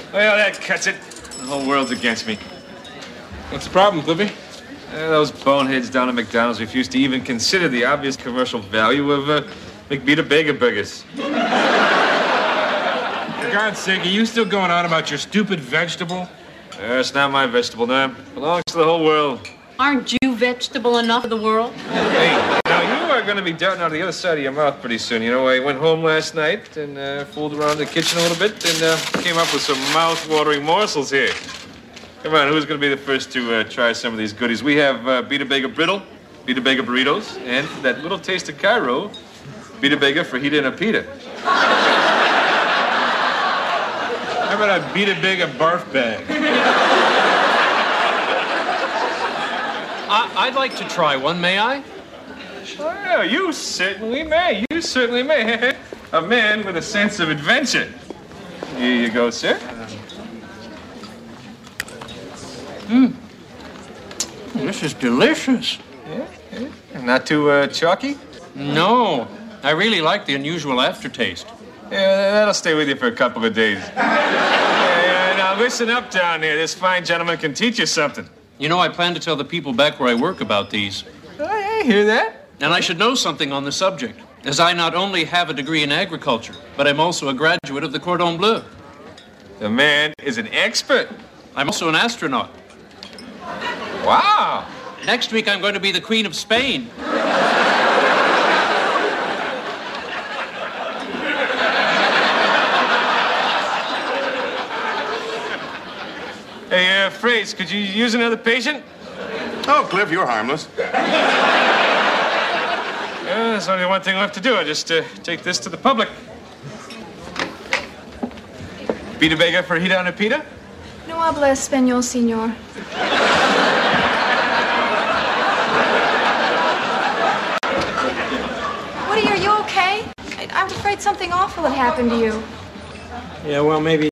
Well, that cuts it. The whole world's against me. What's the problem, Cliffy? Those boneheads down at McDonald's refuse to even consider the obvious commercial value of McBeater Bagel Burgers. For God's sake, are you still going on about your stupid vegetable? It's not my vegetable, no. It belongs to the whole world. Aren't you vegetable enough for the world? Hey, now you are going to be darting out of the other side of your mouth pretty soon. You know, I went home last night and fooled around the kitchen a little bit and came up with some mouth-watering morsels here. Come on, who's going to be the first to try some of these goodies? We have Beater Bagel Brittle, Beater Bagel Burritos, and for that little taste of Cairo, Beater Bagel Fajita and a Pita. How about I beat a big a barf bag? I'd like to try one, may I? Oh, yeah, you certainly may. You certainly may. A man with a sense of adventure. Here you go, sir. This is delicious. Yeah. Not too chalky? No, I really like the unusual aftertaste. Yeah, that'll stay with you for a couple of days. Yeah, now listen up down there. This fine gentleman can teach you something. You know, I plan to tell the people back where I work about these. I hear that. And I should know something on the subject, as I not only have a degree in agriculture, but I'm also a graduate of the Cordon Bleu. The man is an expert. I'm also an astronaut. Wow. Next week, I'm going to be the Queen of Spain. Hey, Fraze, could you use another patient? Oh, Cliff, you're harmless. Yeah, there's only one thing left to do. I just take this to the public. Beater Bagel Fajita and a Pita? No habla español, señor. Woody, are you okay? I'm afraid something awful had happened to you. Yeah, well, maybe